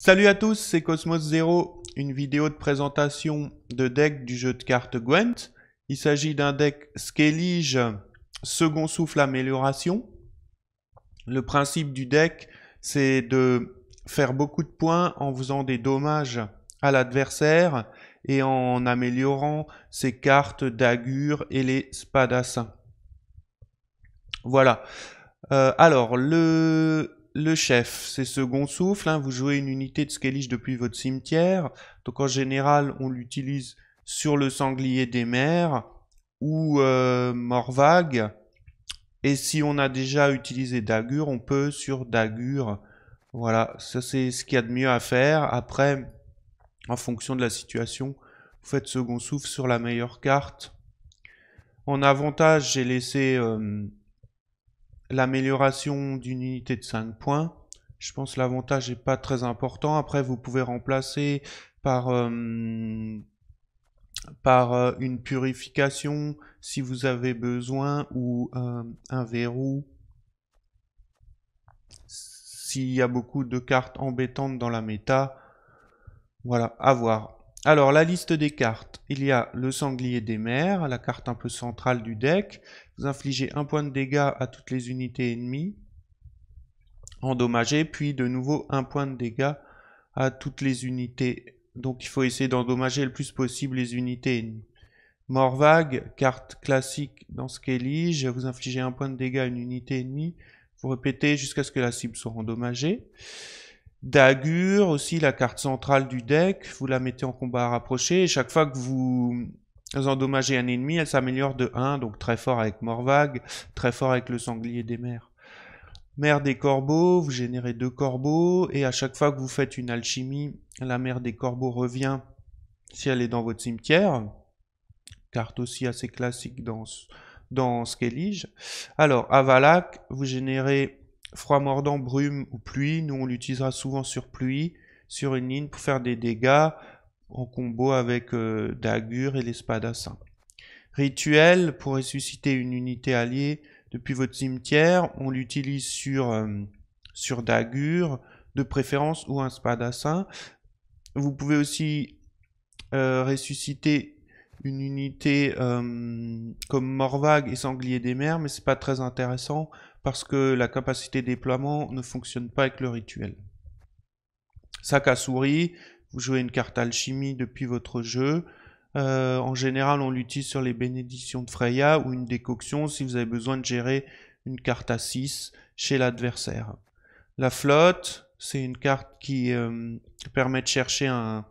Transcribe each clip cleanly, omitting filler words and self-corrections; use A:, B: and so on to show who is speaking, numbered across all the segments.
A: Salut à tous, c'est Cosmos Zero, une vidéo de présentation de deck du jeu de cartes Gwent. Il s'agit d'un deck Skellige second souffle amélioration. Le principe du deck, c'est de faire beaucoup de points en faisant des dommages à l'adversaire et en améliorant ses cartes d'Agur et les Spadassins. Voilà. Alors, le chef, c'est second souffle. Hein, vous jouez une unité de Skellige depuis votre cimetière. Donc en général, on l'utilise sur le sanglier des mers ou Morvag. Et si on a déjà utilisé Dagur, on peut sur Dagur. Voilà, ça c'est ce qu'il y a de mieux à faire. Après, en fonction de la situation, vous faites second souffle sur la meilleure carte. En avantage, j'ai laissé l'amélioration d'une unité de 5 points. Je pense que l'avantage n'est pas très important. Après, vous pouvez remplacer par, une purification si vous avez besoin ou un verrou s'il y a beaucoup de cartes embêtantes dans la méta. Voilà, à voir. Alors, la liste des cartes. Il y a le sanglier des mers, la carte un peu centrale du deck. Vous infligez 1 point de dégâts à toutes les unités ennemies endommagées, puis de nouveau 1 point de dégâts à toutes les unités. Donc il faut essayer d'endommager le plus possible les unités ennemies. Morvag, carte classique dans Skellige, vous infligez 1 point de dégâts à une unité ennemie. Vous répétez jusqu'à ce que la cible soit endommagée. Dagur, aussi la carte centrale du deck, vous la mettez en combat rapproché, et chaque fois que vous endommagez un ennemi, elle s'améliore de 1, donc très fort avec Morvag, très fort avec le sanglier des mers. Mer des corbeaux, vous générez 2 corbeaux, et à chaque fois que vous faites une alchimie, la mer des corbeaux revient si elle est dans votre cimetière. Carte aussi assez classique dans Skellige. Alors, Avalak, vous générez froid mordant, brume ou pluie. Nous, on l'utilisera souvent sur pluie, sur une ligne, pour faire des dégâts en combo avec Dagur et les Spadassins. Rituel, pour ressusciter une unité alliée depuis votre cimetière, on l'utilise sur Dagur, de préférence, ou un Spadassin. Vous pouvez aussi ressusciter une unité comme Morvag et Sanglier des mers, mais c'est pas très intéressant parce que la capacité de déploiement ne fonctionne pas avec le rituel. Sac à souris, vous jouez une carte alchimie depuis votre jeu. En général, on l'utilise sur les bénédictions de Freya ou une décoction si vous avez besoin de gérer une carte à 6 chez l'adversaire. La flotte, c'est une carte qui permet de chercher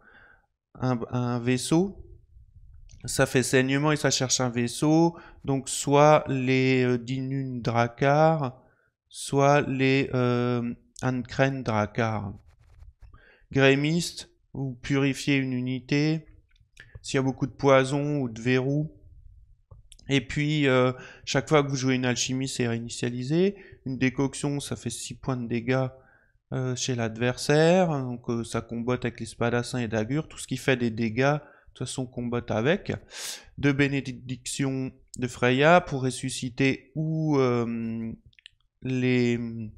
A: un vaisseau. Ça fait saignement et ça cherche un vaisseau. Donc soit les Dinun Drakkar, soit les Ankren Drakkar. Grémiste, vous purifiez une unité. S'il y a beaucoup de poison ou de verrous. Et puis, chaque fois que vous jouez une alchimie, c'est réinitialisé. Une décoction, ça fait 6 points de dégâts chez l'adversaire. Donc, ça combatte avec les Spadassins et Dagur. Tout ce qui fait des dégâts, de toute façon, combatte avec. Deux bénédictions de Freya pour ressusciter ou les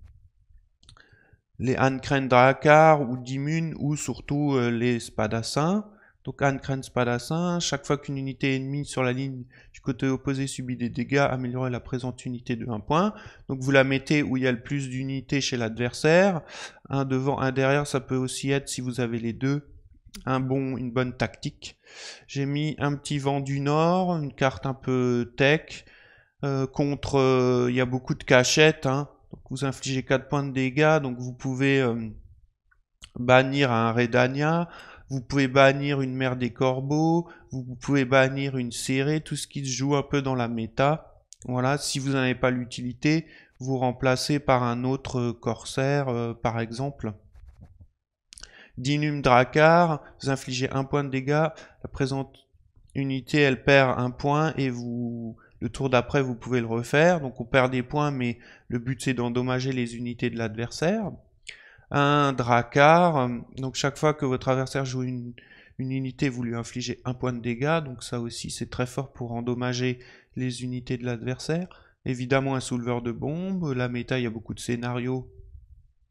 A: Ankren Drakkar ou Dimun ou surtout les Spadassins. Donc Ankren Spadassin, chaque fois qu'une unité ennemie sur la ligne du côté opposé subit des dégâts, améliorez la présente unité de 1 point. Donc vous la mettez où il y a le plus d'unités chez l'adversaire. Un devant, un derrière, ça peut aussi être, si vous avez les deux, une bonne tactique. J'ai mis un petit vent du nord, une carte un peu tech. Contre, il y a beaucoup de cachettes. Hein. Donc vous infligez 4 points de dégâts, donc vous pouvez bannir un Redania. Vous pouvez bannir une mer des corbeaux, vous pouvez bannir une serrée, tout ce qui se joue un peu dans la méta. Voilà, si vous n'en avez pas l'utilité, vous remplacez par un autre corsaire, par exemple. Dinum Drakkar, vous infligez 1 point de dégâts, la présente unité, elle perd 1 point, et le tour d'après, vous pouvez le refaire. Donc on perd des points, mais le but c'est d'endommager les unités de l'adversaire. Un Drakkar, donc chaque fois que votre adversaire joue une unité, vous lui infligez 1 point de dégâts, donc ça aussi c'est très fort pour endommager les unités de l'adversaire. Évidemment un souleveur de bombes, la méta il y a beaucoup de scénarios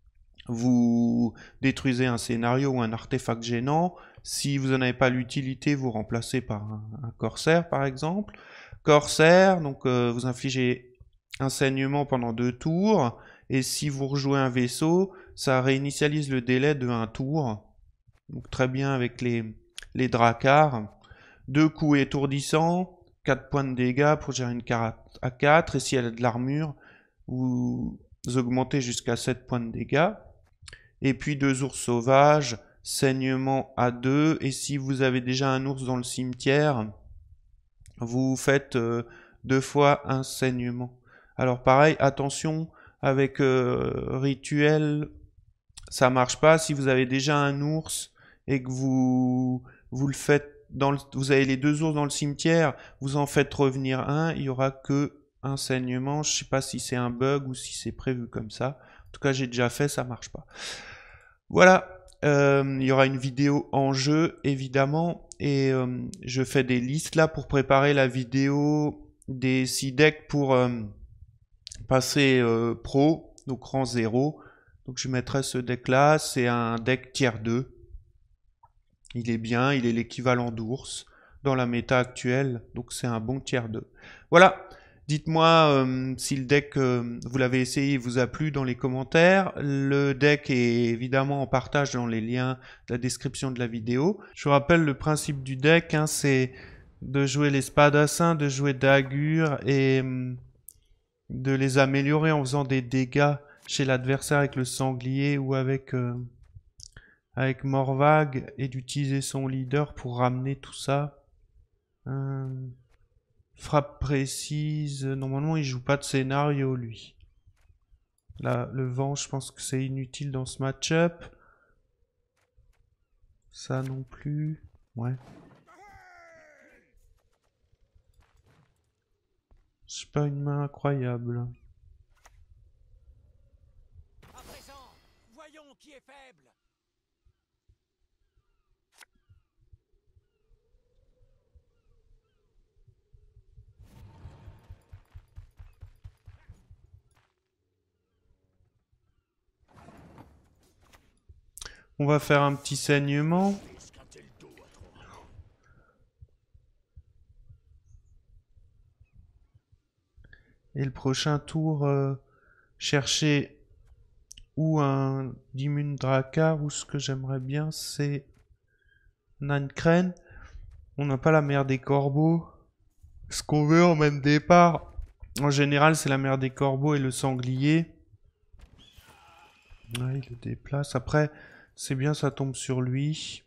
A: vous détruisez un scénario ou un artefact gênant. Si vous n'en avez pas l'utilité, vous remplacez par un corsaire, par exemple. Corsaire, donc vous infligez un saignement pendant 2 tours. Et si vous rejouez un vaisseau, ça réinitialise le délai de 1 tour. Donc très bien avec les dracars. 2 coups étourdissants, 4 points de dégâts pour gérer une carte à 4. Et si elle a de l'armure, vous augmentez jusqu'à 7 points de dégâts. Et puis 2 ours sauvages, saignement à 2. Et si vous avez déjà un ours dans le cimetière, vous faites 2 fois un saignement. Alors pareil, attention, avec rituel, ça marche pas. Si vous avez déjà un ours et que vous le faites vous avez les 2 ours dans le cimetière, vous en faites revenir un, il y aura que un saignement. Je sais pas si c'est un bug ou si c'est prévu comme ça. En tout cas, j'ai déjà fait, ça marche pas. Voilà, il y aura une vidéo en jeu évidemment et je fais des listes là pour préparer la vidéo des 6 decks pour passer pro, donc rang 0. Donc je mettrai ce deck là, c'est un deck tier 2. Il est bien, il est l'équivalent d'ours dans la méta actuelle, donc c'est un bon tier 2. Voilà, dites-moi si le deck, vous l'avez essayé, vous a plu dans les commentaires. Le deck est évidemment en partage dans les liens de la description de la vidéo. Je vous rappelle le principe du deck, hein, c'est de jouer les spadassins, de jouer Dagur et de les améliorer en faisant des dégâts chez l'adversaire avec le sanglier ou avec Morvag et d'utiliser son leader pour ramener tout ça. Frappe précise. Normalement, il joue pas de scénario, lui. Là, le vent, je pense que c'est inutile dans ce match-up. Ça non plus. Ouais. C'est pas une main incroyable.
B: À présent, voyons qui est faible.
A: On va faire un petit saignement. Et le prochain tour, chercher ou un Dimun Drakkar ou ce que j'aimerais bien, c'est Nankren. On n'a pas la mer des corbeaux. Ce qu'on veut en même départ, en général, c'est la mer des corbeaux et le sanglier. Ouais, il le déplace. Après, c'est bien, ça tombe sur lui.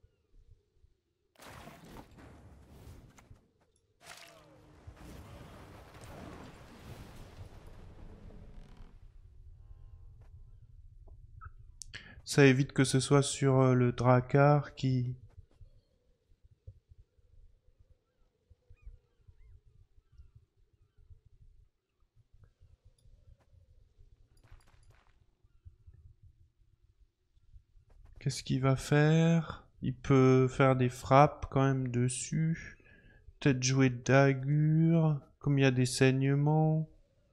A: Ça évite que ce soit sur le Drakkar qui... Qu'est-ce qu'il va faire? Il peut faire des frappes quand même dessus. Peut-être jouer Dagur, comme il y a des saignements.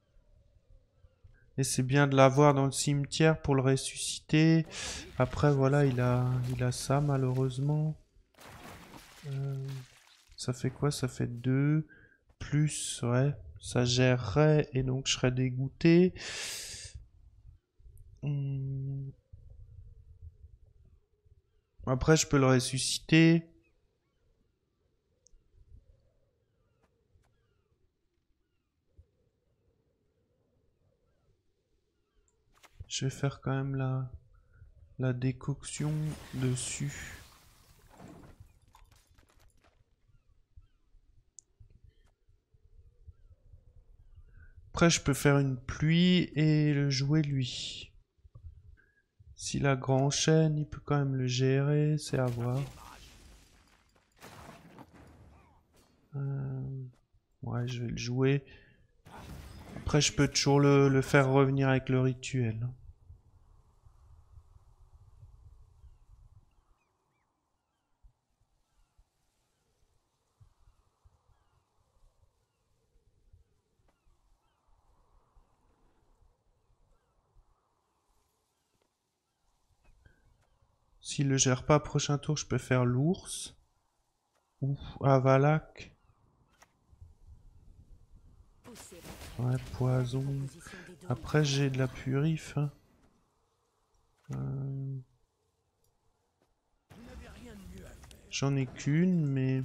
A: Et c'est bien de l'avoir dans le cimetière pour le ressusciter. Après, voilà, il a ça malheureusement. Ça fait quoi? Ça fait 2. Plus, ouais. Ça gérerait et donc je serais dégoûté. Après, je peux le ressusciter. Je vais faire quand même la décoction dessus. Après, je peux faire une pluie et le jouer lui. S'il a grand enchaîne, il peut quand même le gérer, c'est à voir. Ouais, je vais le jouer. Après, je peux toujours le faire revenir avec le rituel. S'il le gère pas, prochain tour, je peux faire l'ours. Ou Avalak. Ouais, poison. Après, j'ai de la purif. Hein. J'en ai qu'une, mais...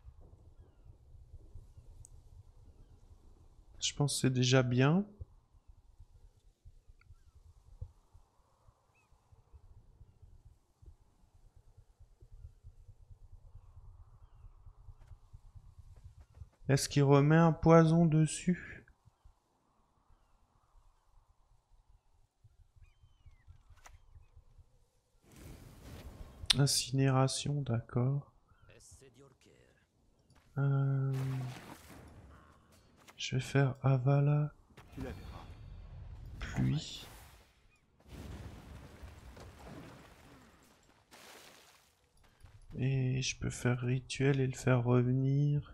A: Je pense que c'est déjà bien. Est-ce qu'il remet un poison dessus? Incinération, d'accord. Je vais faire Avala. Pluie. Et je peux faire rituel et le faire revenir.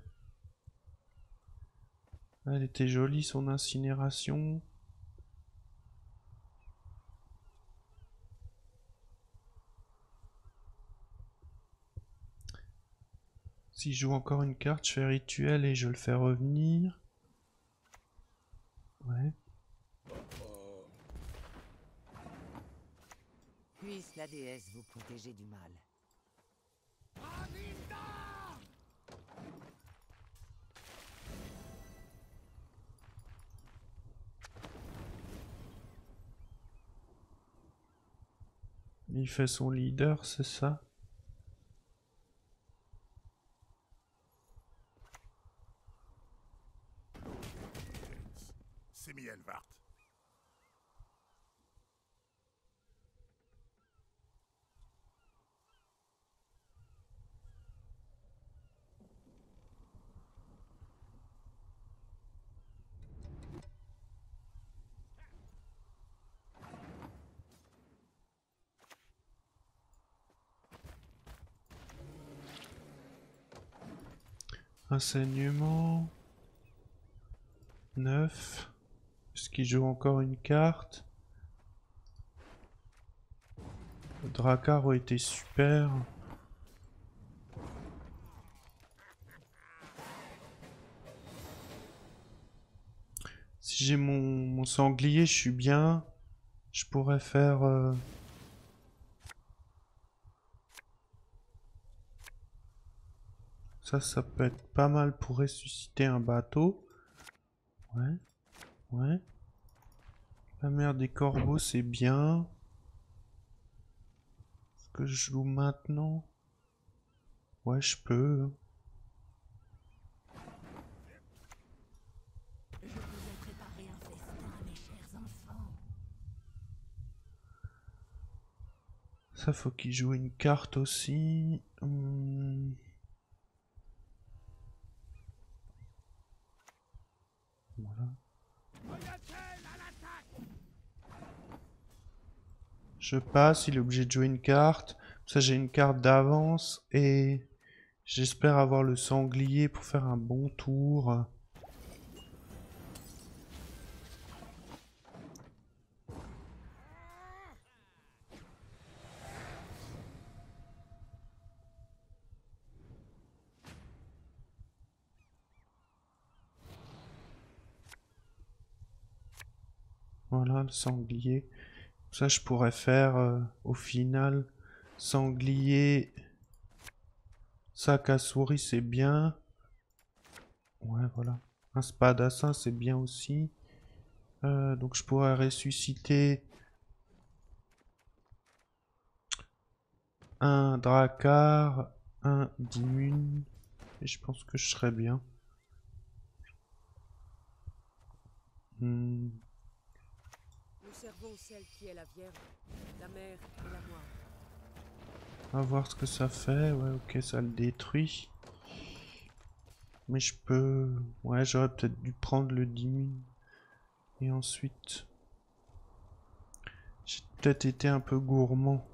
A: Elle était jolie son incinération. Si je joue encore une carte, je fais rituel et je le fais revenir. Ouais.
C: Puisse la déesse vous protéger du mal.
A: Il fait son leader, c'est ça?
D: C'est Mielvart.
A: Enseignement. 9. Est-ce qu'il joue encore une carte? Le Drakkar a été super. Si j'ai mon sanglier, je suis bien. Je pourrais faire... Ça peut être pas mal pour ressusciter un bateau. Ouais, ouais. La mer des corbeaux, c'est bien. Est-ce que je joue maintenant? Ouais, je peux. Ça, faut qu'il joue une carte aussi. Voilà. Je passe, il est obligé de jouer une carte. Ça, j'ai une carte d'avance et j'espère avoir le sanglier pour faire un bon tour. Voilà, le sanglier. Ça, je pourrais faire au final sanglier, sac à souris, c'est bien. Ouais, voilà. Un spadassin, c'est bien aussi. Donc, je pourrais ressusciter un Drakkar, un Dimune. Et je pense que je serais bien.
C: Nous servons celle qui est la Vierge, la mer et la Noire.
A: On va voir ce que ça fait. Ouais, ok, ça le détruit. Mais je peux... Ouais, j'aurais peut-être dû prendre le Dimune. Et ensuite... J'ai peut-être été un peu gourmand.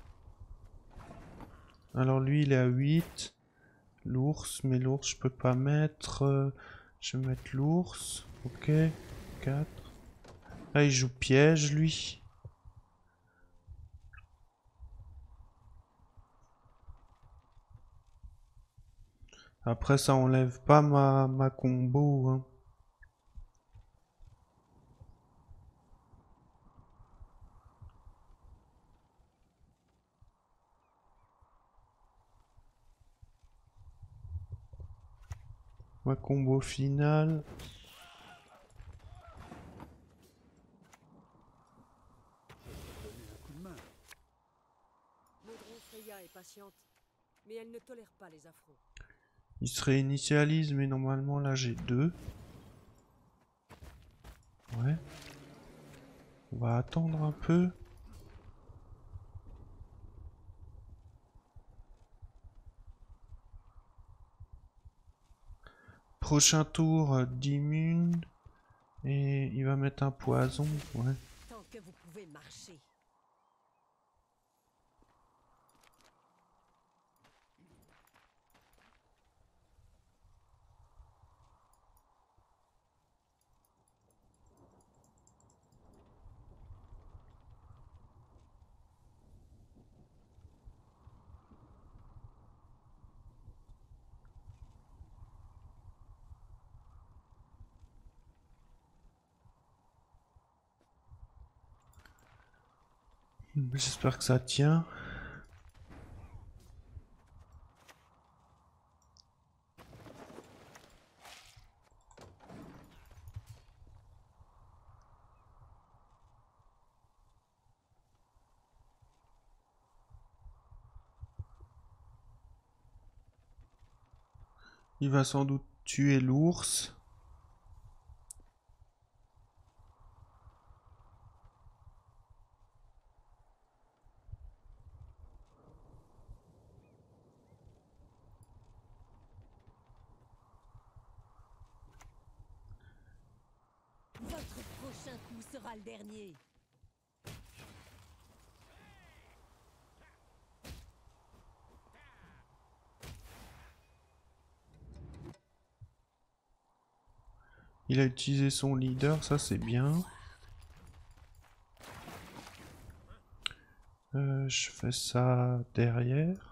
A: Alors lui, il est à 8. L'ours, mais l'ours, je peux pas mettre... je vais mettre l'ours. Ok. 4. Ah, il joue piège, lui. Après, ça enlève pas ma combo, hein. Ma combo finale.
C: Maudron Freya est patiente, mais elle ne tolère pas les affronts.
A: Il se réinitialise, mais normalement là j'ai 2. Ouais. On va attendre un peu. Prochain tour d'immune. Et il va mettre un poison. Ouais.
C: Tant que vous pouvez marcher.
A: J'espère que ça tient. Il va sans doute tuer l'ours.
C: Votre prochain coup sera le dernier.
A: Il a utilisé son leader, ça c'est bien. Je fais ça derrière.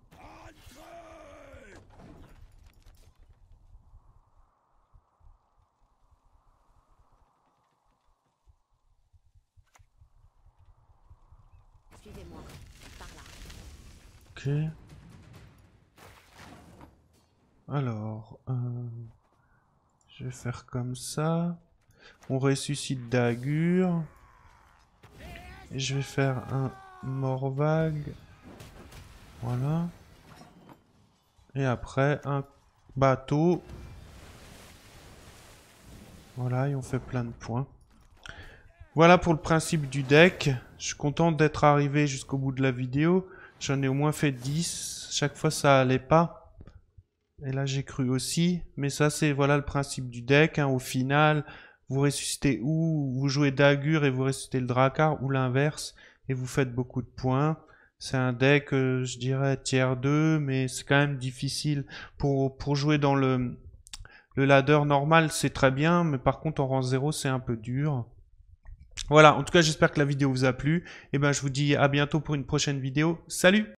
C: Suivez-moi, par là.
A: Ok. Alors, je vais faire comme ça. On ressuscite Dagur. Et je vais faire un Morvag. Voilà. Et après, un bateau. Voilà, et on fait plein de points. Voilà pour le principe du deck. Je suis content d'être arrivé jusqu'au bout de la vidéo. J'en ai au moins fait 10. Chaque fois, ça allait pas. Et là, j'ai cru aussi. Mais ça, c'est voilà le principe du deck, hein. Au final, vous ressuscitez ou vous jouez Dagur et vous ressuscitez le Drakkar, ou l'inverse, et vous faites beaucoup de points. C'est un deck, je dirais, tier 2, mais c'est quand même difficile. Pour jouer dans le ladder normal, c'est très bien, mais par contre, en rang 0, c'est un peu dur. Voilà, en tout cas, j'espère que la vidéo vous a plu. Et ben, je vous dis à bientôt pour une prochaine vidéo. Salut!